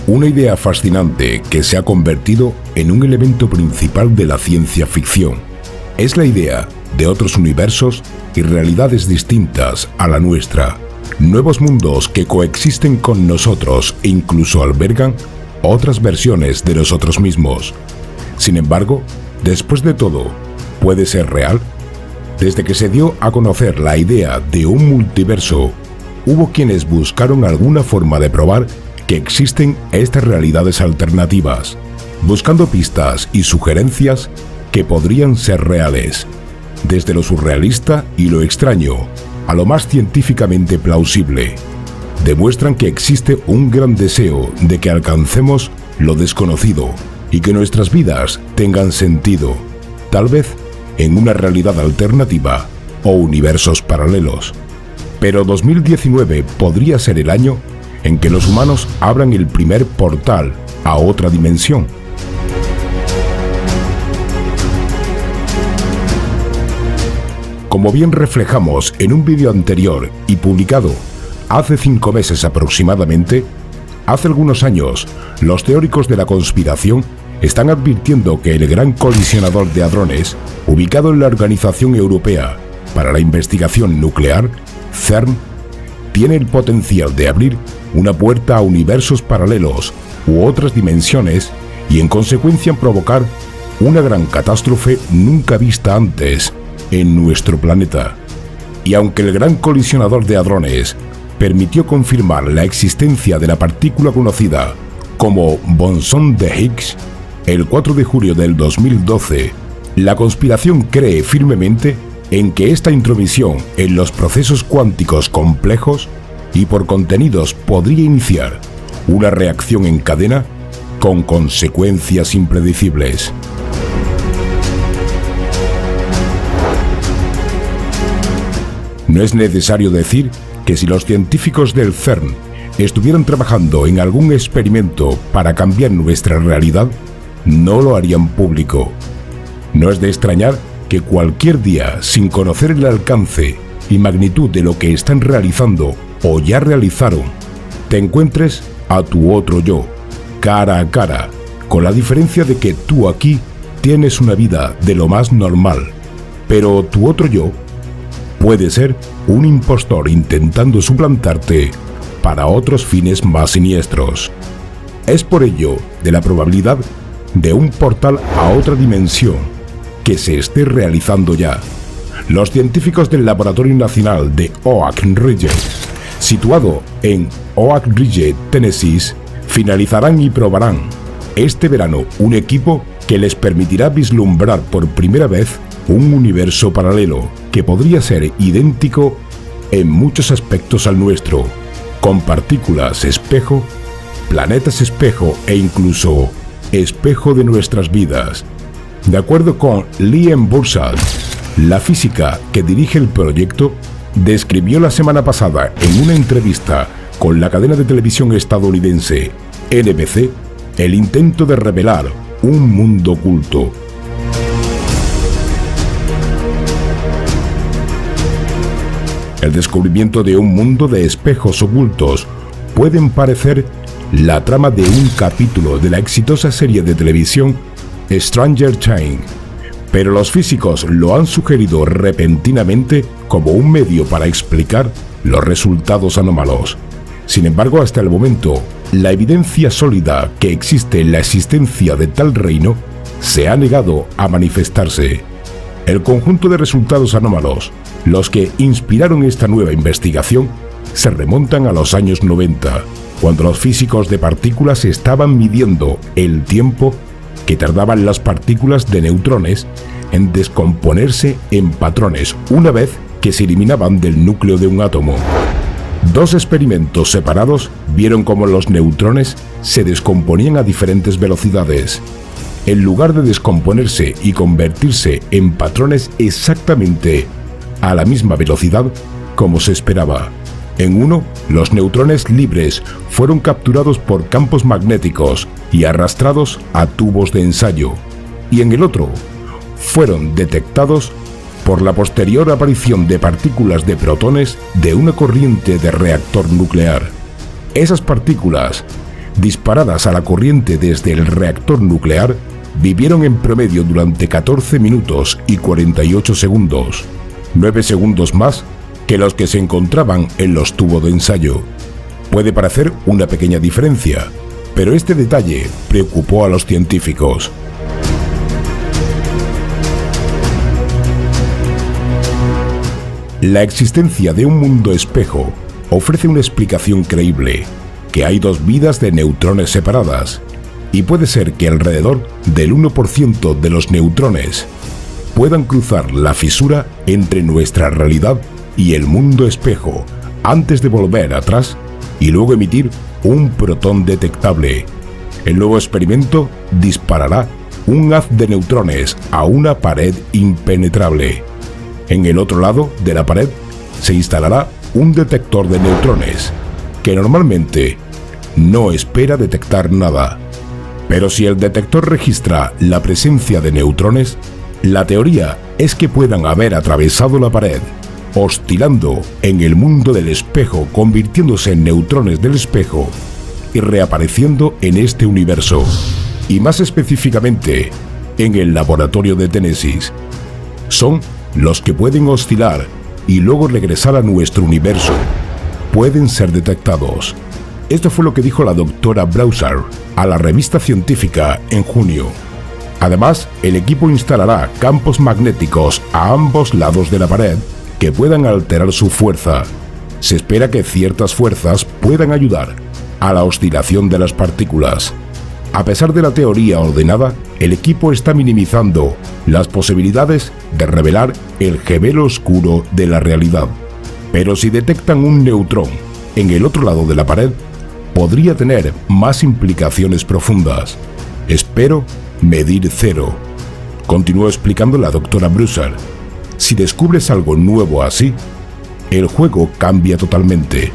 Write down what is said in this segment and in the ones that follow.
Una idea fascinante que se ha convertido en un elemento principal de la ciencia ficción. Es la idea de otros universos y realidades distintas a la nuestra. Nuevos mundos que coexisten con nosotros e incluso albergan otras versiones de nosotros mismos. Sin embargo, después de todo, ¿puede ser real? Desde que se dio a conocer la idea de un multiverso, hubo quienes buscaron alguna forma de probar que existen estas realidades alternativas, buscando pistas y sugerencias que podrían ser reales, desde lo surrealista y lo extraño a lo más científicamente plausible. Demuestran que existe un gran deseo de que alcancemos lo desconocido y que nuestras vidas tengan sentido, tal vez en una realidad alternativa o universos paralelos. Pero 2019 podría ser el año en que los humanos abran el primer portal a otra dimensión. Como bien reflejamos en un vídeo anterior y publicado hace 5 meses aproximadamente, hace algunos años los teóricos de la conspiración están advirtiendo que el Gran Colisionador de Hadrones, ubicado en la Organización Europea para la Investigación Nuclear, CERN, tiene el potencial de abrir una puerta a universos paralelos u otras dimensiones y en consecuencia provocar una gran catástrofe nunca vista antes en nuestro planeta. Y aunque el Gran Colisionador de Hadrones permitió confirmar la existencia de la partícula conocida como bosón de Higgs, el 4 de julio del 2012, la conspiración cree firmemente en que esta intromisión en los procesos cuánticos complejos y por contenidos podría iniciar una reacción en cadena con consecuencias impredecibles. No es necesario decir que si los científicos del CERN estuvieran trabajando en algún experimento para cambiar nuestra realidad, no lo harían público. No es de extrañar que cualquier día, sin conocer el alcance y magnitud de lo que están realizando o ya realizaron, te encuentres a tu otro yo, cara a cara, con la diferencia de que tú aquí tienes una vida de lo más normal, pero tu otro yo puede ser un impostor intentando suplantarte para otros fines más siniestros. Es por ello de la probabilidad de un portal a otra dimensión que se esté realizando ya. Los científicos del Laboratorio Nacional de Oak Ridge, situado en Oak Ridge, Tennessee, finalizarán y probarán este verano un equipo que les permitirá vislumbrar por primera vez un universo paralelo que podría ser idéntico en muchos aspectos al nuestro, con partículas espejo, planetas espejo e incluso espejo de nuestras vidas. De acuerdo con Liam Bursard, la física que dirige el proyecto, describió la semana pasada en una entrevista con la cadena de televisión estadounidense NBC el intento de revelar un mundo oculto. El descubrimiento de un mundo de espejos ocultos pueden parecer la trama de un capítulo de la exitosa serie de televisión Stranger Things, pero los físicos lo han sugerido repentinamente como un medio para explicar los resultados anómalos. Sin embargo, hasta el momento, la evidencia sólida que existe en la existencia de tal reino se ha negado a manifestarse. El conjunto de resultados anómalos, los que inspiraron esta nueva investigación, se remontan a los años 90, cuando los físicos de partículas estaban midiendo el tiempo que tardaban las partículas de neutrones en descomponerse en patrones una vez que se eliminaban del núcleo de un átomo. Dos experimentos separados vieron cómo los neutrones se descomponían a diferentes velocidades, en lugar de descomponerse y convertirse en patrones exactamente a la misma velocidad como se esperaba. En uno, los neutrones libres fueron capturados por campos magnéticos y arrastrados a tubos de ensayo, y en el otro, fueron detectados por la posterior aparición de partículas de protones de una corriente de reactor nuclear. Esas partículas disparadas a la corriente desde el reactor nuclear vivieron en promedio durante 14 minutos y 48 segundos, 9 segundos más que los que se encontraban en los tubos de ensayo. Puede parecer una pequeña diferencia, pero este detalle preocupó a los científicos. La existencia de un mundo espejo ofrece una explicación creíble, que hay dos vidas de neutrones separadas, y puede ser que alrededor del 1% de los neutrones puedan cruzar la fisura entre nuestra realidad y el mundo espejo antes de volver atrás y luego emitir un protón detectable. El nuevo experimento disparará un haz de neutrones a una pared impenetrable. En el otro lado de la pared se instalará un detector de neutrones, que normalmente no espera detectar nada. Pero si el detector registra la presencia de neutrones, la teoría es que puedan haber atravesado la pared, oscilando en el mundo del espejo, convirtiéndose en neutrones del espejo y reapareciendo en este universo, y más específicamente en el laboratorio de Ténesis. Son los que pueden oscilar y luego regresar a nuestro universo. Pueden ser detectados. Esto fue lo que dijo la doctora Broussard a la revista científica en junio. Además, el equipo instalará campos magnéticos a ambos lados de la pared que puedan alterar su fuerza. Se espera que ciertas fuerzas puedan ayudar a la oscilación de las partículas. A pesar de la teoría ordenada, el equipo está minimizando las posibilidades de revelar el gemelo oscuro de la realidad. Pero si detectan un neutrón en el otro lado de la pared, podría tener más implicaciones profundas. Espero medir cero, continuó explicando la doctora Broussard. Si descubres algo nuevo así, el juego cambia totalmente.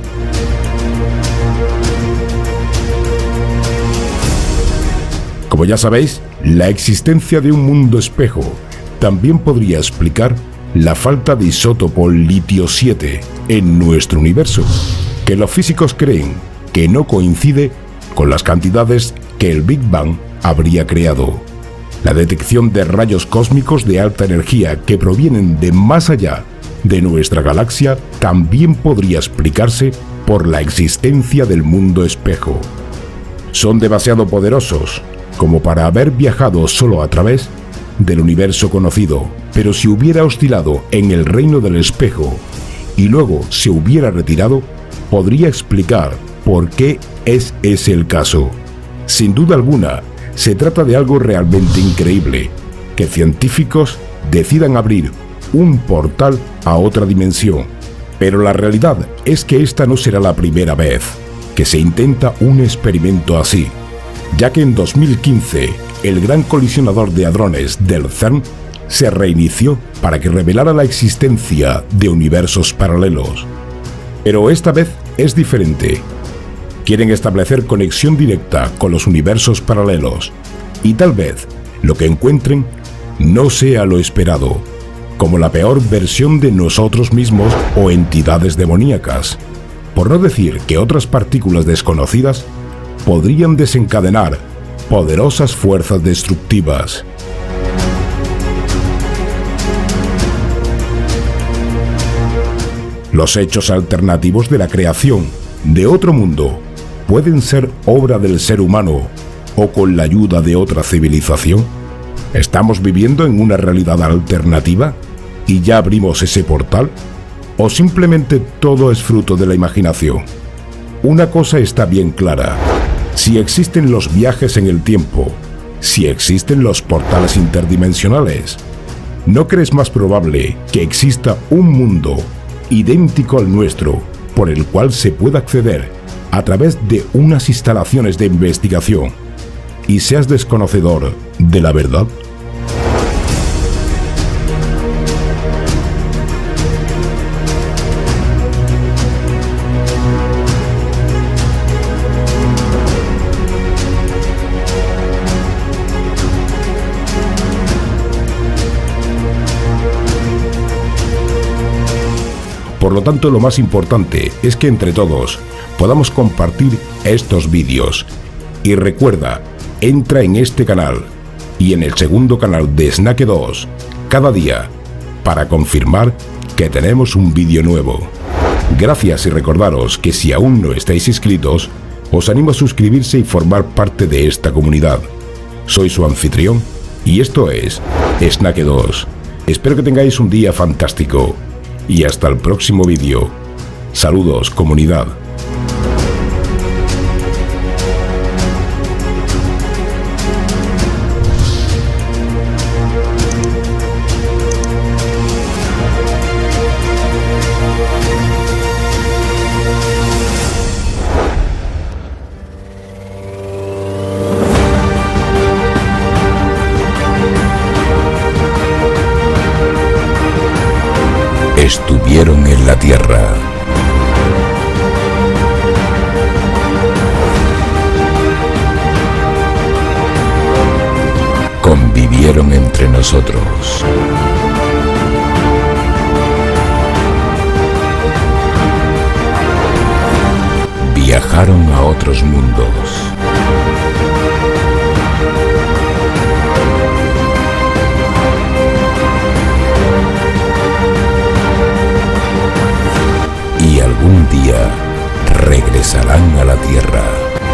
Como ya sabéis, la existencia de un mundo espejo también podría explicar la falta de isótopo litio 7 en nuestro universo, que los físicos creen que no coincide con las cantidades que el Big Bang habría creado. La detección de rayos cósmicos de alta energía que provienen de más allá de nuestra galaxia también podría explicarse por la existencia del mundo espejo. Son demasiado poderosos como para haber viajado solo a través del universo conocido, pero si hubiera oscilado en el reino del espejo y luego se hubiera retirado, podría explicar por qué es ese el caso. Sin duda alguna, se trata de algo realmente increíble, que científicos decidan abrir un portal a otra dimensión. Pero la realidad es que esta no será la primera vez que se intenta un experimento así, ya que en 2015 el Gran Colisionador de Hadrones del CERN se reinició para que revelara la existencia de universos paralelos. Pero esta vez es diferente. Quieren establecer conexión directa con los universos paralelos, y tal vez lo que encuentren no sea lo esperado, como la peor versión de nosotros mismos o entidades demoníacas, por no decir que otras partículas desconocidas podrían desencadenar poderosas fuerzas destructivas. Los hechos alternativos de la creación de otro mundo pueden ser obra del ser humano o con la ayuda de otra civilización. ¿Estamos viviendo en una realidad alternativa y ya abrimos ese portal? ¿O simplemente todo es fruto de la imaginación? Una cosa está bien clara: si existen los viajes en el tiempo, si existen los portales interdimensionales, ¿no crees más probable que exista un mundo idéntico al nuestro por el cual se pueda acceder a través de unas instalaciones de investigación y seas desconocedor de la verdad? Por lo tanto, lo más importante es que entre todos podamos compartir estos vídeos. Y recuerda, entra en este canal y en el segundo canal de Snake 2 cada día para confirmar que tenemos un vídeo nuevo. Gracias, y recordaros que si aún no estáis inscritos, os animo a suscribirse y formar parte de esta comunidad. Soy su anfitrión y esto es Snake 2. Espero que tengáis un día fantástico y hasta el próximo vídeo. Saludos, comunidad. Estuvieron en la Tierra. Convivieron entre nosotros. Viajaron a otros mundos. Y algún día regresarán a la Tierra.